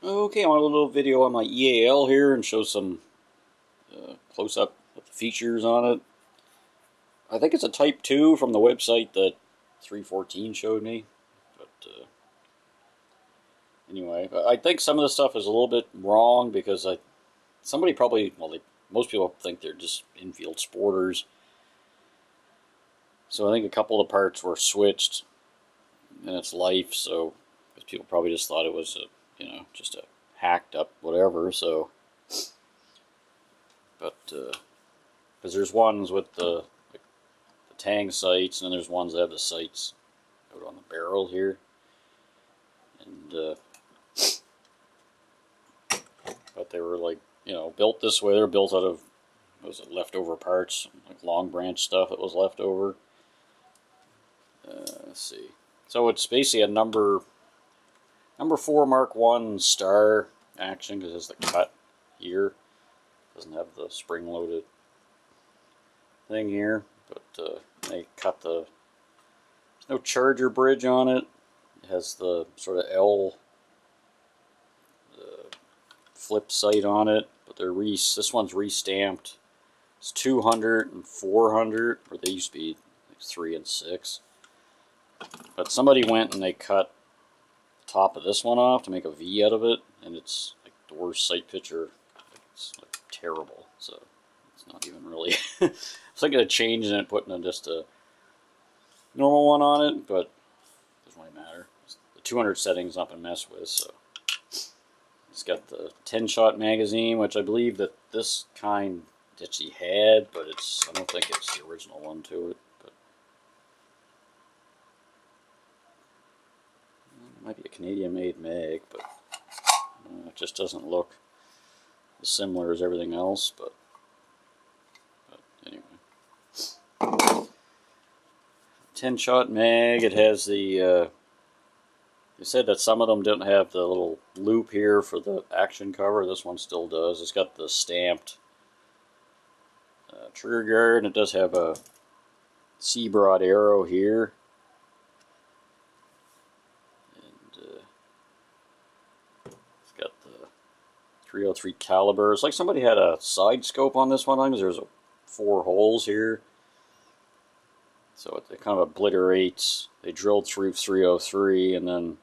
Okay, I want a little video on my E.A.L here and show some close-up of the features on it. I think it's a Type 2 from the website that 314 showed me. But anyway, I think some of the stuff is a little bit wrong because somebody probably, well, most people think they're just infield sporters. So I think a couple of the parts were switched in its life, so because people probably just thought it was just a hacked up whatever. So, but because there's ones with the tang sights, and then there's ones that have the sights out on the barrel here, and but they were built this way. They're built out of, what was it, leftover parts, like long branch stuff that was left over. Let's see. So it's basically a number 4 Mark 1 star action because it's the cut here. Doesn't have the spring-loaded thing here, but they cut there's no charger bridge on it. It has the sort of E.A.L flip sight on it, but this one's re-stamped. It's 200 and 400, or they used to be like 3 and 6. But somebody went and they cut the top of this one off to make a V out of it, and it's like the worst sight picture. It's like terrible, so it's not even really. I was thinking of changing it, putting just a normal one on it, but it doesn't really matter. The 200 setting's not been messed with, so. It's got the 10-shot magazine, which I believe that this kind that she had, but I don't think it's the original one to it. But it might be a Canadian-made mag, but it just doesn't look as similar as everything else. But anyway, 10-shot mag. It has the. They said that some of them didn't have the little loop here for the action cover. This one still does. It's got the stamped trigger guard, and it does have a C-broad arrow here. And it's got the 303 caliber. It's like somebody had a side scope on this one because there's 4 holes here. So it kind of obliterates. They drilled through 303, and then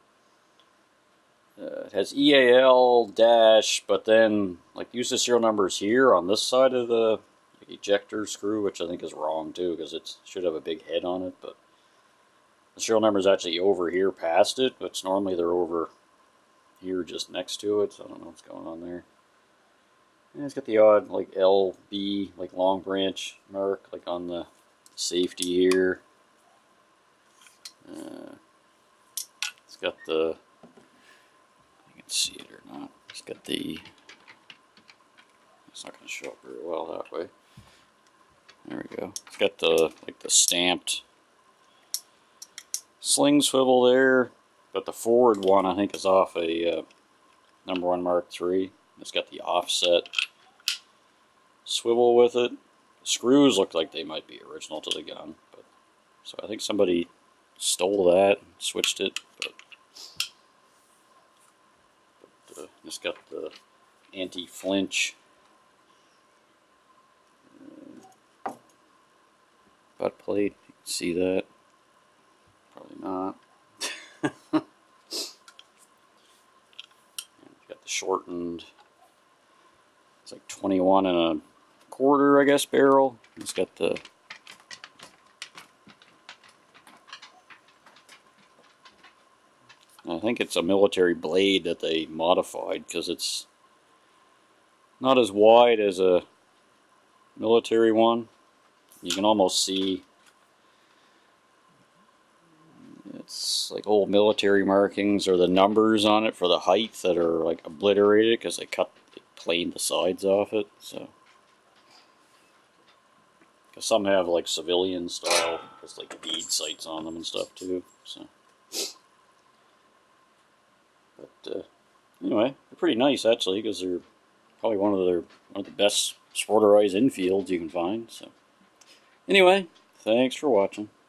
it has E.A.L dash, but then use the serial numbers here on this side of the ejector screw, which I think is wrong too because it should have a big head on it. But the serial number is actually over here past it, but normally they're over here just next to it. So I don't know what's going on there. And it's got the odd LB long branch mark on the safety here. It's got the, you can see it or not, it's got the, it's not going to show up very well that way. There we go. It's got the the stamped sling swivel there, but the forward one I think is off a number 1 Mark III. It's got the offset swivel with it. The screws look like they might be original to the gun, but so I think somebody stole that and switched it. But it's got the anti-flinch butt plate. You can see that. Probably not. And got the shortened. It's like 21 and a quarter, I guess, barrel. It's got the I think it's a military blade that they modified because it's not as wide as a military one. You can almost see it's like old military markings or the numbers on it for the height that are obliterated because they planed the sides off it. So, because some have civilian style, just bead sights on them and stuff too. So. But anyway, they're pretty nice actually because they're probably one of the best sporterized infields you can find. So anyway, thanks for watching.